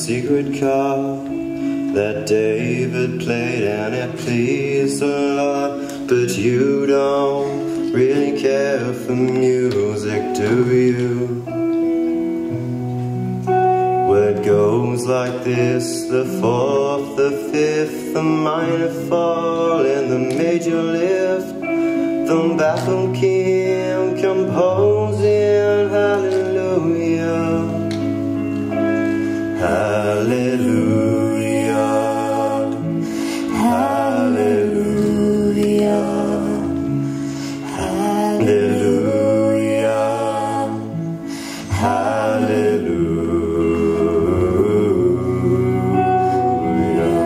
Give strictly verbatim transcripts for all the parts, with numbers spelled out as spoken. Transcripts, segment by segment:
secret chord that David played, and it pleased the Lord. But you don't really care for music, do you? Well, it goes like this: the fourth, the fifth, the minor fall, and the major lift. The baffled king composing hallelujah, hallelujah, hallelujah, hallelujah, hallelujah.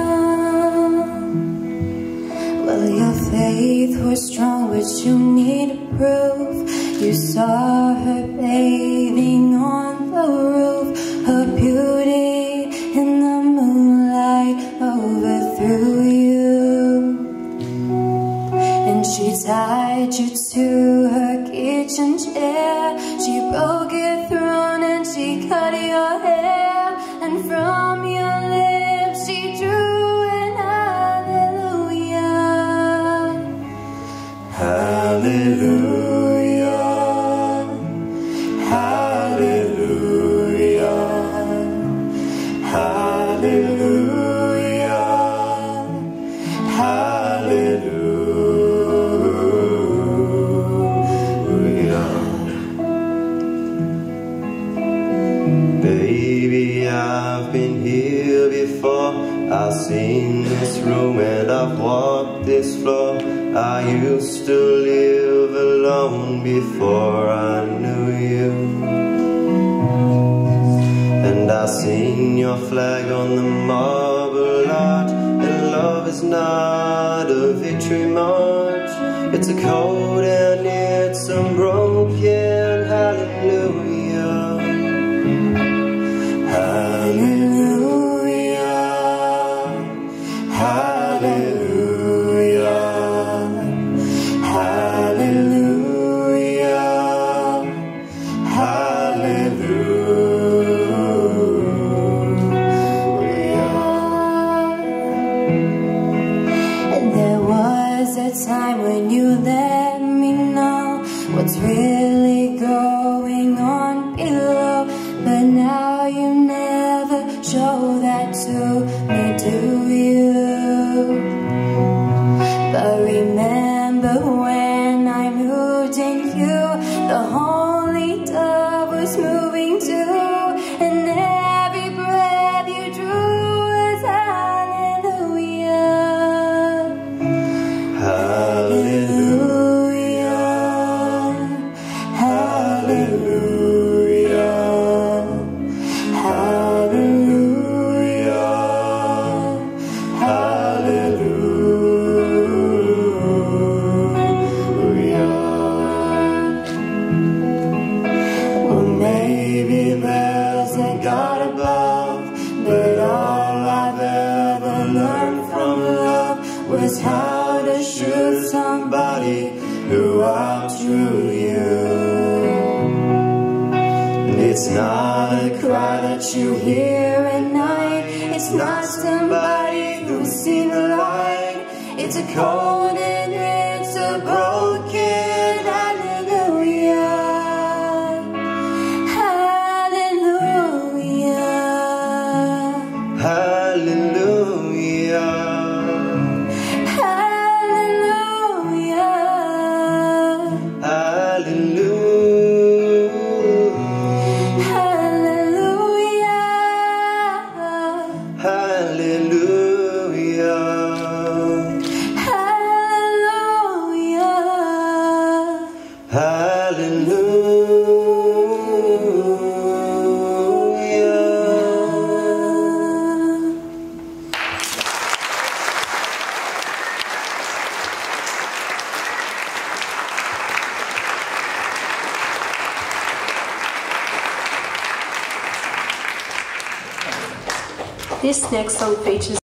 Well, your faith was strong, but you need proof. You saw her bathing on the roof. Her beauty in the moonlight overthrew you, and she tied you to her kitchen chair. She broke your throne and she cut your hair, and from your lips she drew an hallelujah, Hallelujah, hallelujah, hallelujah, hallelujah. Baby, I've been here before. I've seen this room and I've walked this floor. I used to live alone before I knew you, and I seen your flag on the marble arch. And love is not a victory march, it's a code and it's unbroken. Hallelujah, hallelujah, hallelujah. Time when you let me know what's really going on below, but now you never show that to me, do you? But remember when I moved in you, the holy dove was moving too, and every breath you drew was hallelujah. Hallelujah, hallelujah, hallelujah, hallelujah. Well, maybe there's a God above, but all I've ever learned from love was how to shoot somebody who outdrew you. And it's not a cry that you hear at night, it's not somebody who's seen the light, it's a cold and it's a broken hallelujah, Hallelujah, hallelujah, This next song features